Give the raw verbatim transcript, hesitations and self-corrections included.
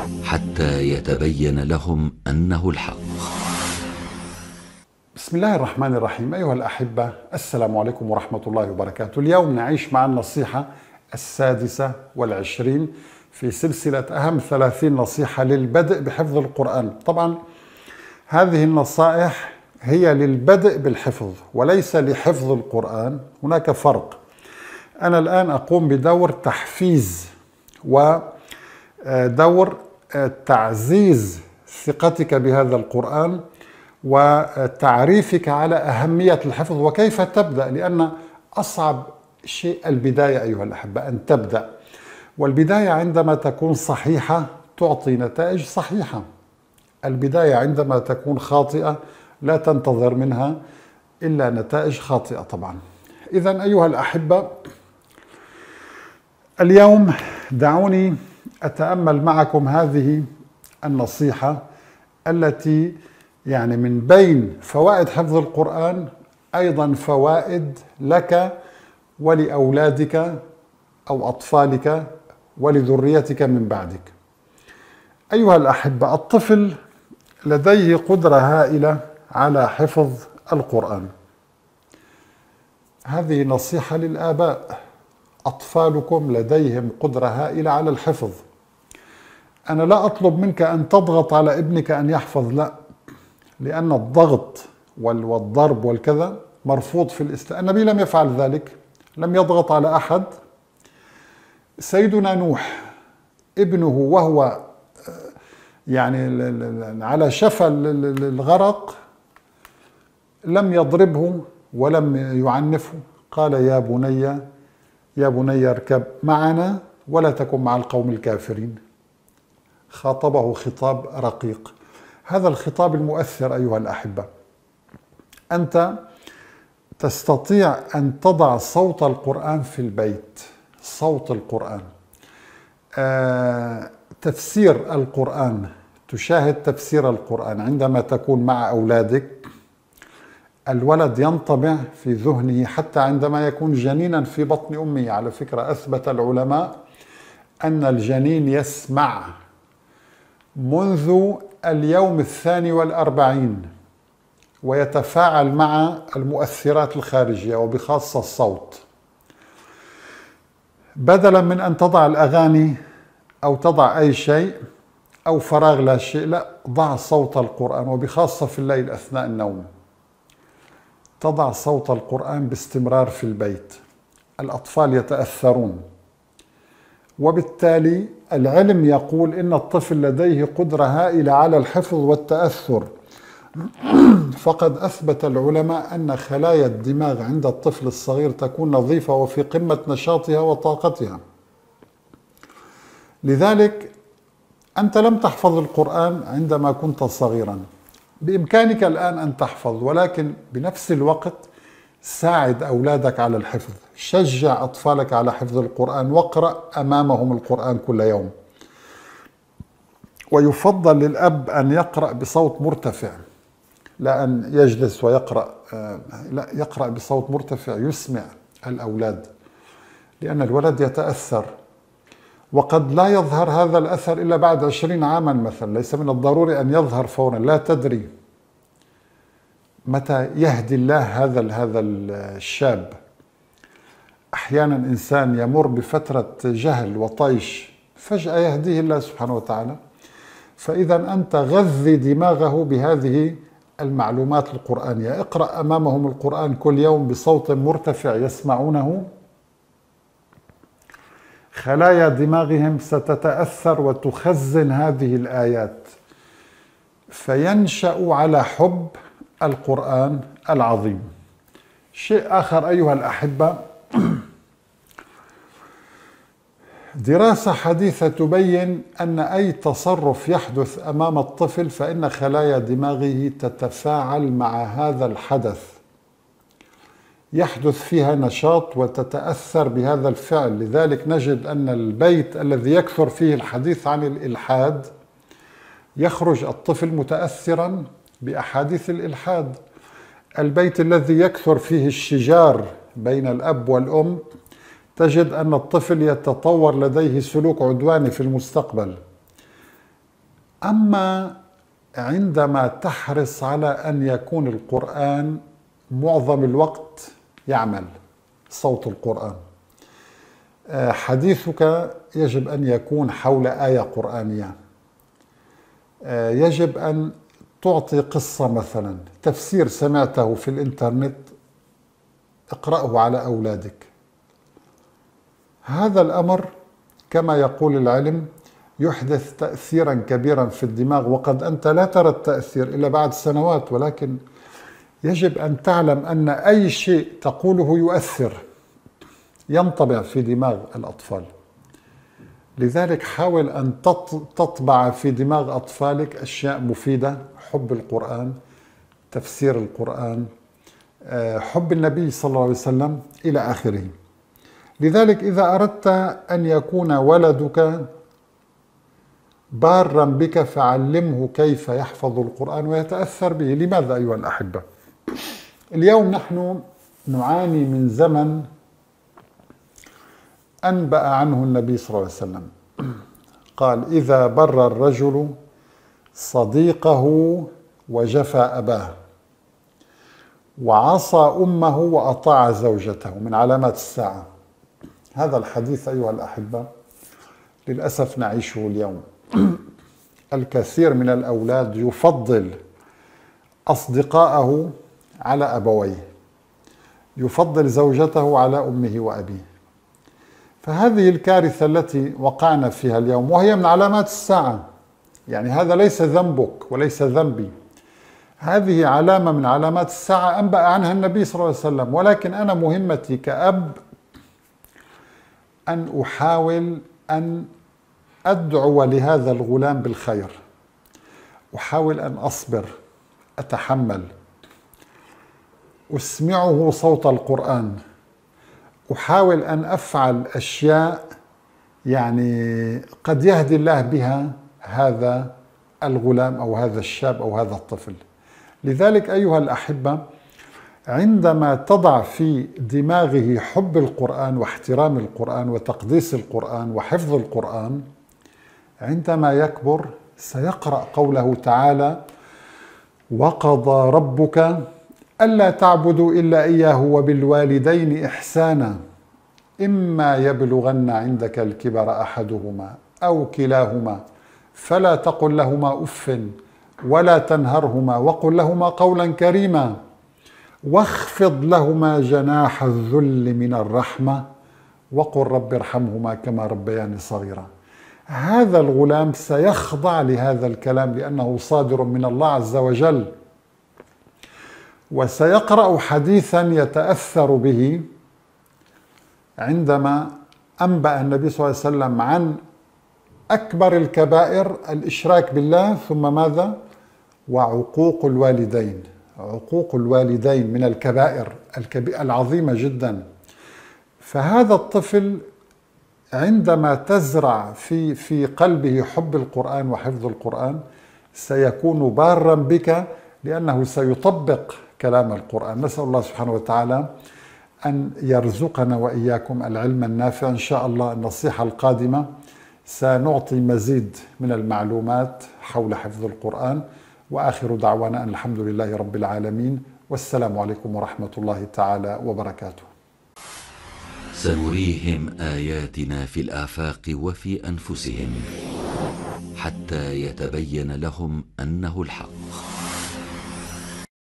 حتى يتبين لهم أنه الحق. بسم الله الرحمن الرحيم. أيها الأحبة، السلام عليكم ورحمة الله وبركاته. اليوم نعيش مع النصيحة السادسة والعشرين في سلسلة أهم ثلاثين نصيحة للبدء بحفظ القرآن. طبعا هذه النصائح هي للبدء بالحفظ وليس لحفظ القرآن، هناك فرق. أنا الآن أقوم بدور تحفيز ودور تعزيز ثقتك بهذا القرآن وتعريفك على أهمية الحفظ وكيف تبدأ، لأن أصعب شيء البداية أيها الأحبة، أن تبدأ. والبداية عندما تكون صحيحة تعطي نتائج صحيحة. البداية عندما تكون خاطئة لا تنتظر منها إلا نتائج خاطئة طبعا. إذن أيها الأحبة، اليوم دعوني أتأمل معكم هذه النصيحة التي يعني من بين فوائد حفظ القرآن أيضا فوائد لك ولأولادك أو أطفالك ولذريتك من بعدك. أيها الأحبة، الطفل لديه قدرة هائلة على حفظ القرآن. هذه نصيحة للآباء. أطفالكم لديهم قدرة هائلة على الحفظ. أنا لا أطلب منك أن تضغط على ابنك أن يحفظ، لا، لأن الضغط والضرب والكذا مرفوض في الإسلام. النبي لم يفعل ذلك، لم يضغط على أحد. سيدنا نوح ابنه وهو يعني على شفا الغرق لم يضربه ولم يعنفه، قال يا بني يا بني اركب معنا ولا تكن مع القوم الكافرين. خاطبه خطاب رقيق. هذا الخطاب المؤثر أيها الأحبة. أنت تستطيع أن تضع صوت القرآن في البيت، صوت القرآن، آه، تفسير القرآن، تشاهد تفسير القرآن عندما تكون مع أولادك. الولد ينطبع في ذهنه حتى عندما يكون جنينا في بطن أمه. على فكرة، أثبت العلماء أن الجنين يسمع منذ اليوم الثاني والأربعين ويتفاعل مع المؤثرات الخارجية وبخاصة الصوت. بدلا من أن تضع الأغاني أو تضع أي شيء أو فراغ لا شيء، لا، ضع صوت القرآن وبخاصة في الليل أثناء النوم. تضع صوت القرآن باستمرار في البيت. الأطفال يتأثرون، وبالتالي العلم يقول إن الطفل لديه قدرة هائلة على الحفظ والتأثر. فقد أثبت العلماء أن خلايا الدماغ عند الطفل الصغير تكون نظيفة وفي قمة نشاطها وطاقتها. لذلك أنت لم تحفظ القرآن عندما كنت صغيرا، بإمكانك الآن أن تحفظ، ولكن بنفس الوقت ساعد أولادك على الحفظ. شجع أطفالك على حفظ القرآن واقرأ أمامهم القرآن كل يوم. ويفضل للأب أن يقرأ بصوت مرتفع، لا أن يجلس ويقرأ، لا، يقرأ بصوت مرتفع يسمع الأولاد، لأن الولد يتأثر. وقد لا يظهر هذا الأثر إلا بعد عشرين عاما مثلا، ليس من الضروري أن يظهر فورا، لا تدري متى يهدي الله هذا هذا الشاب. أحيانا إنسان يمر بفترة جهل وطيش فجأة يهديه الله سبحانه وتعالى. فإذا أنت غذي دماغه بهذه المعلومات القرآنية. اقرأ أمامهم القرآن كل يوم بصوت مرتفع يسمعونه. خلايا دماغهم ستتأثر وتخزن هذه الآيات، فينشأ على حب القرآن العظيم. شيء آخر أيها الأحبة، دراسة حديثة تبين أن أي تصرف يحدث أمام الطفل فإن خلايا دماغه تتفاعل مع هذا الحدث، يحدث فيها نشاط وتتأثر بهذا الفعل. لذلك نجد أن البيت الذي يكثر فيه الحديث عن الإلحاد يخرج الطفل متأثرا بأحاديث الإلحاد. البيت الذي يكثر فيه الشجار بين الأب والأم تجد أن الطفل يتطور لديه سلوك عدواني في المستقبل. أما عندما تحرص على أن يكون القرآن معظم الوقت يعمل، صوت القرآن، حديثك يجب أن يكون حول آية قرآنية، يجب أن تعطي قصة مثلا، تفسير سمعته في الإنترنت اقرأه على أولادك. هذا الأمر كما يقول العلم يحدث تأثيرا كبيرا في الدماغ، وقد أنت لا ترى التأثير إلا بعد سنوات، ولكن يجب أن تعلم أن أي شيء تقوله يؤثر، ينطبع في دماغ الأطفال. لذلك حاول أن تطبع في دماغ أطفالك أشياء مفيدة، حب القرآن، تفسير القرآن، حب النبي صلى الله عليه وسلم إلى آخره. لذلك إذا أردت أن يكون ولدك بارا بك فعلمه كيف يحفظ القرآن ويتأثر به. لماذا أيها الأحبة؟ اليوم نحن نعاني من زمن أنبأ عنه النبي صلى الله عليه وسلم، قال: إذا بر الرجل صديقه وجفى أباه وعصى أمه وأطاع زوجته من علامات الساعة. هذا الحديث أيها الأحبة للأسف نعيشه اليوم. الكثير من الأولاد يفضل أصدقاءه على أبويه، يفضل زوجته على أمه وأبيه. فهذه الكارثة التي وقعنا فيها اليوم، وهي من علامات الساعة. يعني هذا ليس ذنبك وليس ذنبي، هذه علامة من علامات الساعة أنبأ عنها النبي صلى الله عليه وسلم. ولكن أنا مهمتي كأب أن أحاول أن أدعو لهذا الغلام بالخير، أحاول أن أصبر، أتحمل، أسمعه صوت القرآن، أحاول أن أفعل أشياء يعني قد يهدي الله بها هذا الغلام أو هذا الشاب أو هذا الطفل. لذلك أيها الأحبة، عندما تضع في دماغه حب القرآن واحترام القرآن وتقديس القرآن وحفظ القرآن، عندما يكبر سيقرأ قوله تعالى: وقضى ربك ألا تعبدوا إلا إياه وبالوالدين إحسانا إما يبلغن عندك الكبر أحدهما أو كلاهما فلا تقل لهما أف ولا تنهرهما وقل لهما قولا كريما واخفض لهما جناح الذل من الرحمة وقل رب ارحمهما كما ربياني صغيرا. هذا الغلام سيخضع لهذا الكلام لأنه صادر من الله عز وجل، وسيقرأ حديثا يتأثر به. عندما أنبأ النبي صلى الله عليه وسلم عن أكبر الكبائر الإشراك بالله، ثم ماذا؟ وعقوق الوالدين. عقوق الوالدين من الكبائر العظيمة جدا. فهذا الطفل عندما تزرع في في قلبه حب القرآن وحفظ القرآن سيكون بارا بك، لأنه سيطبق كلام القرآن. نسأل الله سبحانه وتعالى أن يرزقنا وإياكم العلم النافع. إن شاء الله النصيحة القادمة سنعطي مزيد من المعلومات حول حفظ القرآن. وآخر دعوانا أن الحمد لله رب العالمين، والسلام عليكم ورحمة الله تعالى وبركاته. سنريهم آياتنا في الآفاق وفي أنفسهم حتى يتبين لهم أنه الحق.